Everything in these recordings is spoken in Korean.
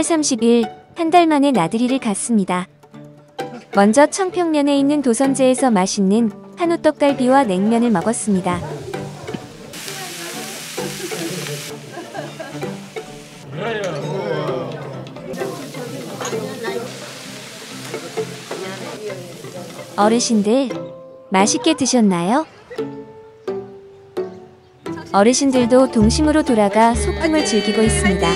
30일, 한 달 만에 나들이를 갔습니다. 먼저 청평면에 있는 도선제에서 맛있는 한우 떡갈비와 냉면을 먹었습니다. 어르신들, 맛있게 드셨나요? 어르신들도 동심으로 돌아가 소풍을 즐기고 있습니다.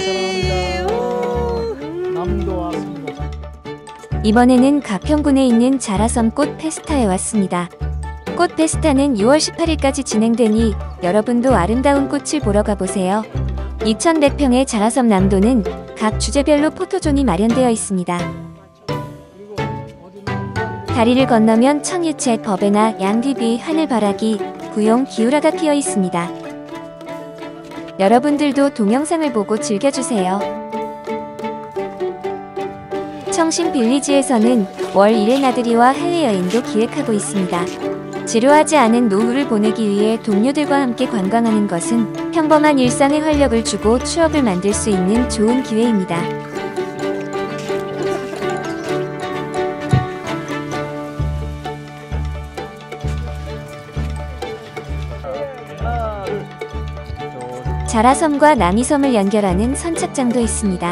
이번에는 가평군에 있는 자라섬 꽃 페스타에 왔습니다. 꽃 페스타는 6월 18일까지 진행되니 여러분도 아름다운 꽃을 보러 가보세요. 2100평의 자라섬 남도는 각 주제별로 포토존이 마련되어 있습니다. 다리를 건너면 청유채, 버베나, 양귀비, 하늘바라기, 구용, 기우라가 피어 있습니다. 여러분들도 동영상을 보고 즐겨주세요. 청신빌리지에서는 월 1회 나들이와 해외여행도 기획하고 있습니다. 지루하지 않은 노후를 보내기 위해 동료들과 함께 관광하는 것은 평범한 일상에 활력을 주고 추억을 만들 수 있는 좋은 기회입니다. 자라섬과 남이섬을 연결하는 선착장도 있습니다.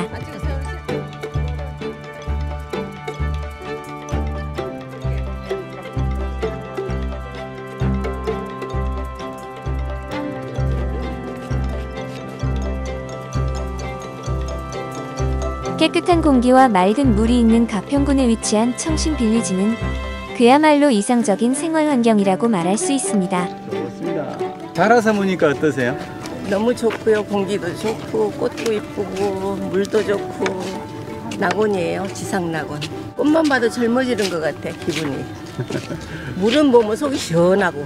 깨끗한 공기와 맑은 물이 있는 가평군에 위치한 청신빌리지는 그야말로 이상적인 생활 환경이라고 말할 수 있습니다. 좋습니다. 자라섬 오니까 어떠세요? 너무 좋고요. 공기도 좋고 꽃도 이쁘고 물도 좋고 낙원이에요. 지상낙원. 꽃만 봐도 젊어지는 것 같아 기분이. 물은 보면 속이 시원하고.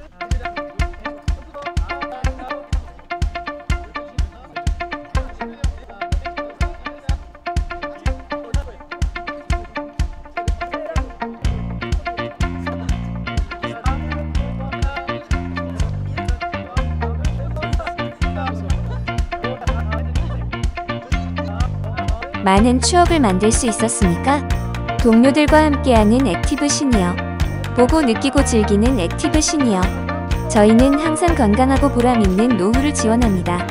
많은 추억을 만들 수 있었습니까? 동료들과 함께하는 액티브 시니어. 보고 느끼고 즐기는 액티브 시니어. 저희는 항상 건강하고 보람 있는 노후를 지원합니다.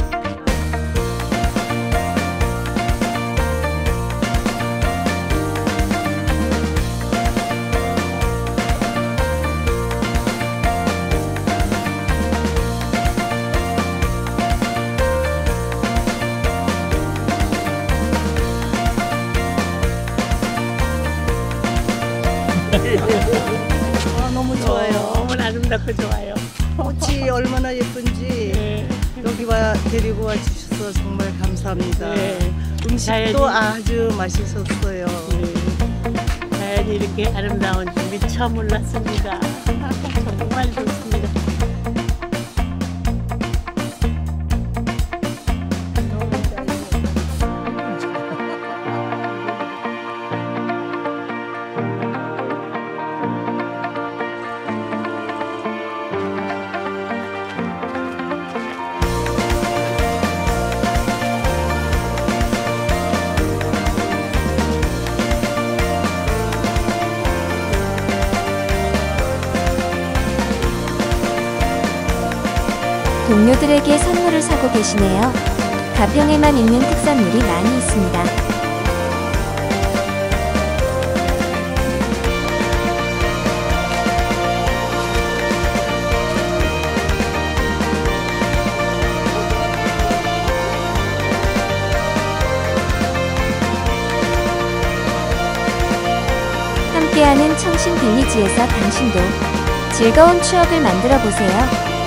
너무 좋아요. 너무 아름답고 좋아요. 꽃이 얼마나 예쁜지 네. 여기 데리고 와 주셔서 정말 감사합니다. 네. 음식도 자연이- 아주 맛있었어요. 자연이 이렇게 아름다운 줄 미처 몰랐습니다. 정말 좋습니다. 동료들에게 선물을 사고 계시네요. 가평에만 있는 특산물이 많이 있습니다. 함께하는 청신빌리지에서 당신도 즐거운 추억을 만들어 보세요.